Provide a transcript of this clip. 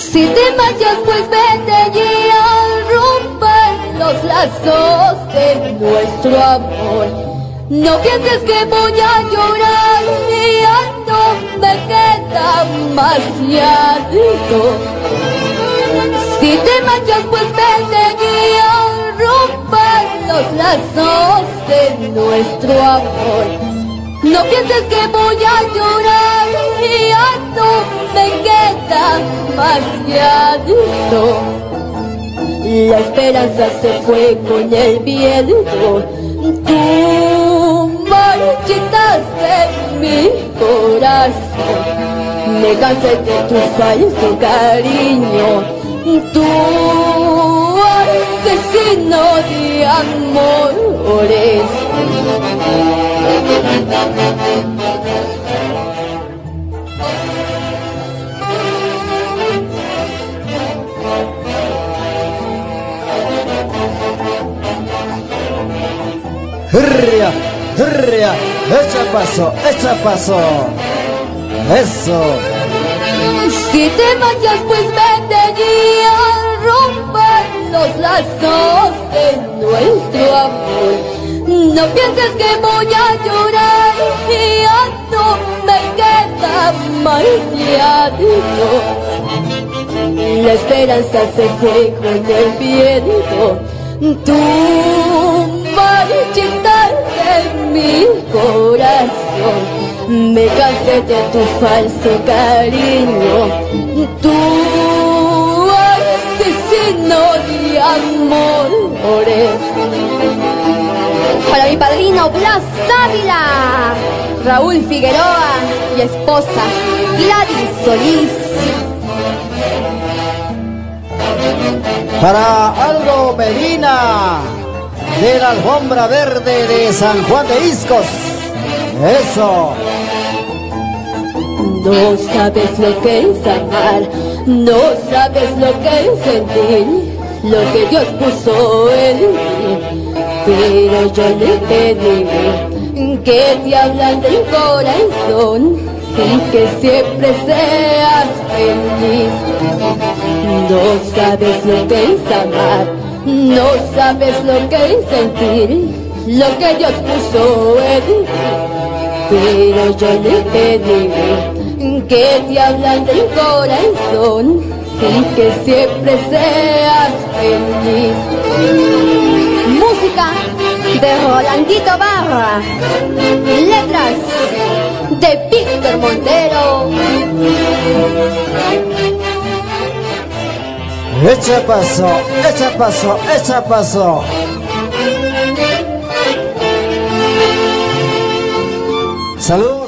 Si te marchas, pues vete y a romper los lazos de nuestro amor. No pienses que voy a llorar, y ya no me queda más llanto. Si te marchas, pues vete y a romper los lazos de nuestro amor. No pienses que voy a llorar, y ya no me queda más llanto. La esperanza se fue con el viento. Tú marchitaste mi corazón. Me cansé de tu falso cariño. Tú asesino de amores. ¡Hurria! ¡Hurria! ¡Echa paso! ¡Echa paso! ¡Eso! Si te marchas, pues vete y a romper los lazos de nuestro amor. No pienses que voy a llorar, y ya no me queda más llanto. La esperanza se fue con el viento. Tú marchitaste mi corazón. Me cansé de tu falso cariño. Tú asesino de amores. Para mi padrino Blas Dávila, Raúl Figueroa y esposa Gladys Solís. Para Aldo Medina, de la Alfombra Verde de San Juan de Iscos. ¡Eso! No sabes lo que es amar, no sabes lo que es sentir, lo que Dios puso en mí. Pero yo le pedí que te hablan del corazón y que siempre seas feliz. No sabes lo que es amar, no sabes lo que es sentir, lo que Dios puso en mí. Pero yo le pedí que te hablan del corazón y que siempre seas feliz. Música de Rolandito Barra, letras de Víctor Montero. Echa paso, echa paso, echa paso. Salud.